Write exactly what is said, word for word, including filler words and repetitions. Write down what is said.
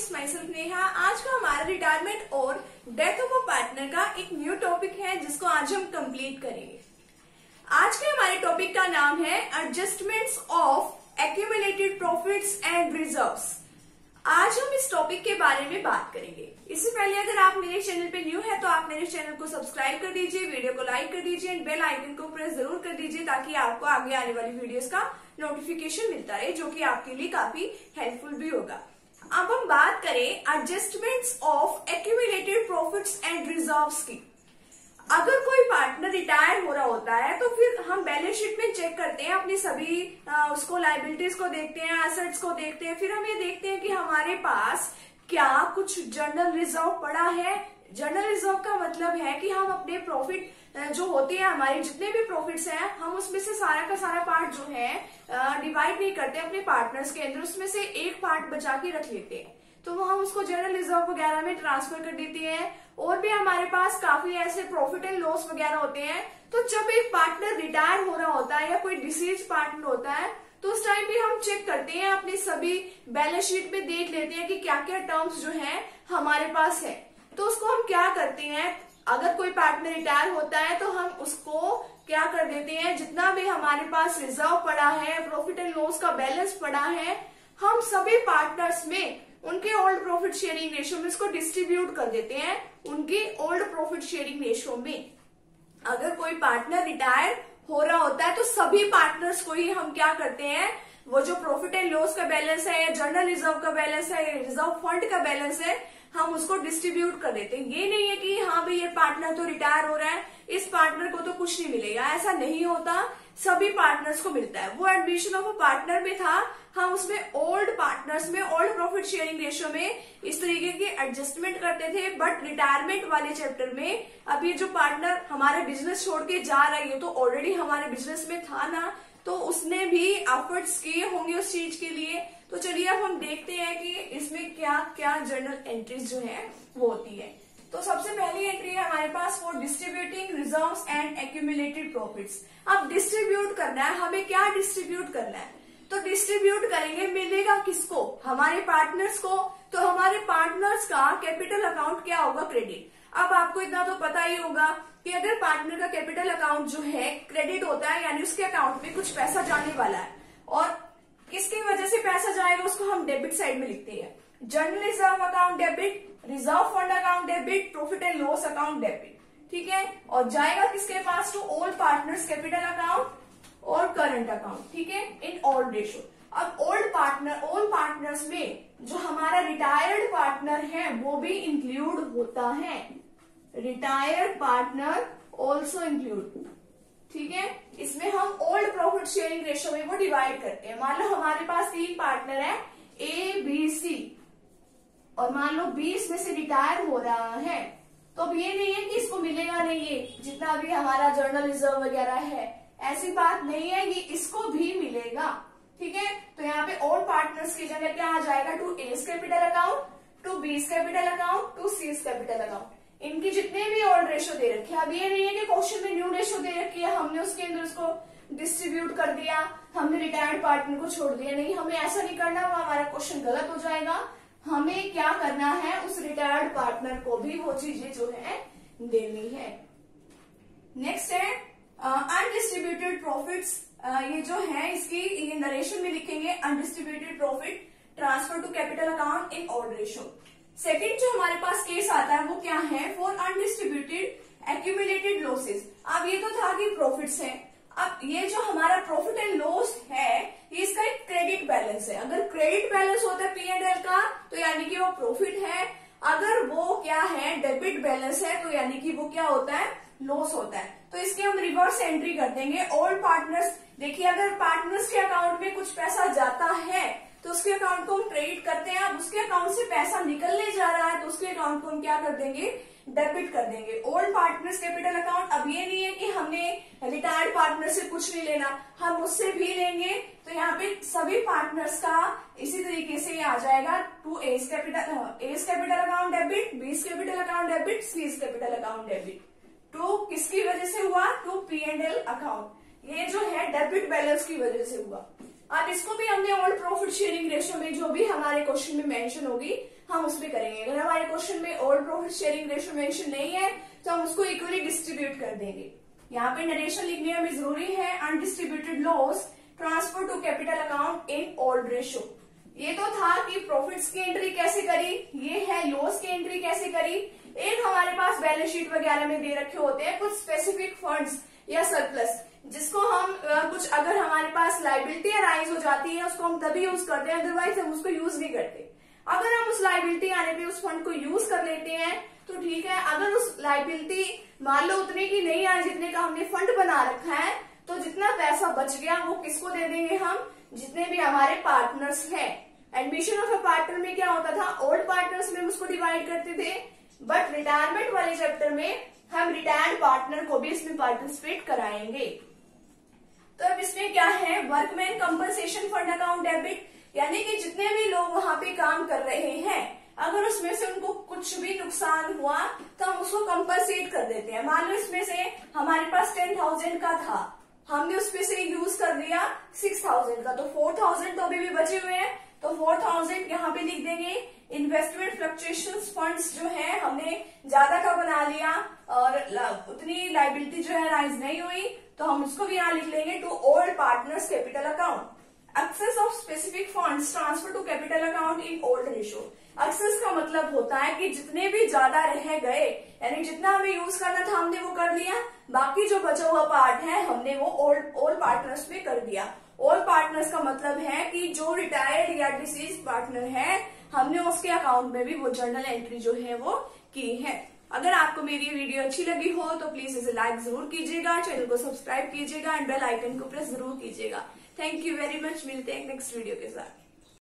Friends, my self Neha. आज का हमारा रिटायरमेंट और डेथ ऑफ अ पार्टनर का एक न्यू टॉपिक है जिसको आज हम कंप्लीट करेंगे। आज के हमारे टॉपिक का नाम है adjustments of accumulated profits and reserves. आज हम इस टॉपिक के बारे में बात करेंगे। इससे पहले अगर आप मेरे चैनल पे न्यू है तो आप मेरे चैनल को सब्सक्राइब कर दीजिए, वीडियो को लाइक कर दीजिए एंड बेल आइकन को प्रेस जरूर कर दीजिए ताकि आपको आगे आने वाली वीडियोस का नोटिफिकेशन मिलता रहे, जो कि आपके लिए काफी हेल्पफुल भी होगा। अब हम बात करें adjustments of accumulated profits and reserves की। अगर कोई पार्टनर रिटायर हो रहा होता है तो फिर हम बैलेंस शीट में चेक करते हैं, अपनी सभी आ, उसको लायबिलिटीज को देखते हैं, एसेट्स को देखते हैं, फिर हम ये देखते हैं कि हमारे पास क्या कुछ जनरल रिजर्व पड़ा है। जनरल रिजर्व का मतलब है कि हम अपने प्रॉफिट जो होते हैं, हमारे जितने भी प्रॉफिट्स हैं, हम उसमें से सारा का सारा पार्ट जो है डिवाइड नहीं करते अपने पार्टनर्स के अंदर, उसमें से एक पार्ट बचा के रख लेते हैं, तो वो हम उसको जनरल रिजर्व वगैरह में ट्रांसफर कर देते हैं। और भी हमारे पास काफी ऐसे प्रॉफिट एंड लॉस वगैरह होते हैं। तो जब एक पार्टनर रिटायर हो रहा होता है या कोई डिसीज पार्टनर होता है तो उस टाइम भी हम चेक करते हैं, अपनी सभी बैलेंस शीट में देख लेते हैं कि क्या क्या टर्म्स जो है हमारे पास है। तो उसको हम क्या करते हैं, अगर कोई पार्टनर रिटायर होता है तो हम उसको क्या कर देते हैं, जितना भी हमारे पास रिजर्व पड़ा है, प्रॉफिट एंड लॉस का बैलेंस पड़ा है, हम सभी पार्टनर्स में उनके ओल्ड प्रॉफिट शेयरिंग रेशियो में इसको डिस्ट्रीब्यूट कर देते हैं, उनके ओल्ड प्रॉफिट शेयरिंग रेशियो में। अगर कोई पार्टनर रिटायर हो रहा होता है तो सभी पार्टनर्स को ही हम क्या करते हैं, वो जो प्रॉफिट एंड लॉस का बैलेंस है, या जनरल रिजर्व का बैलेंस है, रिजर्व फंड का बैलेंस है, हम उसको डिस्ट्रीब्यूट कर देते हैं। ये नहीं है कि हाँ भाई ये पार्टनर तो रिटायर हो रहा है, इस पार्टनर को तो कुछ नहीं मिलेगा, ऐसा नहीं होता, सभी पार्टनर्स को मिलता है। वो एडमिशन ऑफ अ पार्टनर में था, हम उसमें ओल्ड पार्टनर्स में ओल्ड प्रॉफिट शेयरिंग रेशियो में इस तरीके की एडजस्टमेंट करते थे। बट रिटायरमेंट वाले चैप्टर में अब ये जो पार्टनर हमारे बिजनेस छोड़ के जा रही है तो ऑलरेडी हमारे बिजनेस में था ना, तो उसने भी एफर्ट्स किए होंगे उस चीज के लिए। तो चलिए अब हम देखते हैं कि इसमें क्या क्या जर्नल एंट्रीज जो है वो होती है। तो सबसे पहली एंट्री है हमारे पास for distributing reserves and accumulated profits. अब डिस्ट्रीब्यूट करना है, हमें क्या डिस्ट्रीब्यूट करना है, तो डिस्ट्रीब्यूट करेंगे, मिलेगा किसको, हमारे पार्टनर्स को। तो हमारे पार्टनर्स का कैपिटल अकाउंट क्या होगा, क्रेडिट। अब आपको इतना तो पता ही होगा कि अगर पार्टनर का कैपिटल अकाउंट जो है क्रेडिट होता है, यानी उसके अकाउंट में कुछ पैसा जाने वाला है, और किसकी वजह से पैसा जाएगा उसको हम डेबिट साइड में लिखते हैं। General reserve account debit, reserve fund account debit, profit and loss account debit, ठीक है। और जाएगा किसके पास, to all partners capital account और करंट अकाउंट, ठीक है, इन ऑल रेशो। अब ओल्ड पार्टनर ऑल पार्टनर्स में जो हमारा रिटायर्ड पार्टनर है वो भी इंक्लूड होता है, रिटायर्ड पार्टनर ऑल्सो इंक्लूड, ठीक है। इसमें हम ओल्ड प्रॉफिट शेयरिंग रेशियो में वो डिवाइड करते हैं। मान लो हमारे पास तीन पार्टनर है, ए बी सी, और मान लो बी इसमें से रिटायर हो रहा है, तो अब ये नहीं है कि इसको मिलेगा नहीं ये जितना भी हमारा जर्नल रिजर्व वगैरह है, ऐसी बात नहीं है, ये इसको भी मिलेगा, ठीक है। तो यहाँ पे ऑल पार्टनर्स की जगह क्या आ जाएगा, to A's capital account, to B's capital account, to C's capital account. इनकी जितने भी ओल्ड रेशो दे रखे हैं, अब ये नहीं है कि क्वेश्चन में न्यू रेशो दे रखी है, हमने उसके अंदर उसको डिस्ट्रीब्यूट कर दिया, हमने रिटायर्ड पार्टनर को छोड़ दिया, नहीं, हमें ऐसा नहीं करना, वो हमारा क्वेश्चन गलत हो जाएगा। हमें क्या करना है, उस रिटायर्ड पार्टनर को भी वो चीजें जो है देनी है। नेक्स्ट है अनडिस्ट्रीब्यूटेड प्रॉफिट्स। ये जो है इसकी ये नरेशन में लिखेंगे, undistributed profit transfer to capital account in all ratio. Second जो हमारे पास केस आता है वो क्या है, फॉर अनडिस्ट्रीब्यूटेड एक्यूमुलेटेड लॉसेस। अब ये तो था कि प्रॉफिट्स है, अब ये जो हमारा प्रॉफिट एंड लॉस है ये इसका एक क्रेडिट बैलेंस है। अगर क्रेडिट बैलेंस होता है पी एंड एल का तो यानी कि वो प्रॉफिट है, अगर वो क्या है डेबिट बैलेंस है तो यानी कि वो क्या होता है, लॉस होता है। तो इसकी हम रिवर्स एंट्री कर देंगे। ऑल पार्टनर्स, देखिए अगर पार्टनर्स के अकाउंट में कुछ पैसा जाता है तो उसके अकाउंट को हम क्रेडिट करते हैं, अब उसके अकाउंट से पैसा निकलने जा रहा है तो उसके अकाउंट को हम क्या कर देंगे, डेबिट कर देंगे। ओल्ड पार्टनर्स कैपिटल अकाउंट, अब ये नहीं है कि हमने रिटायर्ड पार्टनर से कुछ नहीं लेना, हम उससे भी लेंगे, तो यहाँ पे सभी पार्टनर्स का इसी तरीके से ये आ जाएगा, to A's capital A's capital account debit, B's capital account debit, C's capital account debit. To किसकी वजह से हुआ, to P and L account, ये जो है डेबिट बैलेंस की वजह से हुआ। अब इसको भी हमने ओल्ड प्रॉफिट शेयरिंग रेशियो में जो भी हमारे क्वेश्चन में मेंशन होगी हम उसमें करेंगे। अगर हमारे क्वेश्चन में old profit sharing ratio mention नहीं है तो हम उसको इक्वली डिस्ट्रीब्यूट कर देंगे। यहाँ पे नरेशन लिखने हमें जरूरी है, undistributed loss transfer to capital account in old ratio. ये तो था कि प्रॉफिट्स की एंट्री कैसे करी, ये है लॉस की एंट्री कैसे करी। एक हमारे पास बैलेंस शीट वगैरह में दे रखे होते हैं कुछ स्पेसिफिक फंड्स या सरप्लस, जिसको हम आ, कुछ अगर हमारे पास लाइबिलिटी अराइज हो जाती है उसको हम तभी यूज करते हैं, अदरवाइज हम उसको यूज नहीं करते। अगर हम उस लाइबिलिटी आने पे उस फंड को यूज कर लेते हैं तो ठीक है, अगर उस लाइबिलिटी मान लो उतने की नहीं आए जितने का हमने फंड बना रखा है, तो जितना पैसा बच गया वो किसको दे देंगे हम, जितने भी हमारे पार्टनर्स हैं। एडमिशन ऑफ अ पार्टनर में क्या होता था, ओल्ड पार्टनर्स में उसको डिवाइड करते थे, बट रिटायरमेंट वाले चैप्टर में हम रिटायर्ड पार्टनर को भी इसमें पार्टिसिपेट कराएंगे। तो अब इसमें क्या है, workman compensation fund account debit, यानी कि जितने भी लोग वहां पे काम कर रहे हैं अगर उसमें से उनको कुछ भी नुकसान हुआ तो हम उसको कंपनसेट कर देते हैं। मान लो इसमें से हमारे पास टेन थाउजेंड का था, हमने उसमें से यूज कर दिया सिक्स थाउजेंड का, तो फोर थाउजेंड तो अभी भी बचे हुए हैं, तो फोर थाउजेंड यहाँ पे लिख देंगे। इन्वेस्टमेंट फ्लक्चुएशन फंड्स जो है हमने ज्यादा का बना लिया और उतनी लाइबिलिटी जो है राइज नहीं हुई तो हम उसको भी यहाँ लिख लेंगे to old partners capital account. Excess of specific funds transfer to capital account in old ratio. Excess का मतलब होता है कि जितने भी ज्यादा रह गए, यानी जितना हमें यूज करना था हमने वो कर लिया, बाकी जो बचा हुआ पार्ट है हमने वो ओल्ड ओल्ड पार्टनर्स में कर दिया। ओल्ड पार्टनर्स का मतलब है कि जो रिटायर्ड या डिसीज पार्टनर है हमने उसके अकाउंट में भी वो जर्नल एंट्री जो है वो की है। अगर आपको मेरी वीडियो अच्छी लगी हो तो प्लीज इसे लाइक जरूर कीजिएगा, चैनल को सब्सक्राइब कीजिएगा एंड बेल आइकन को प्रेस जरूर कीजिएगा। थैंक यू वेरी मच, मिलते हैं नेक्स्ट वीडियो के साथ।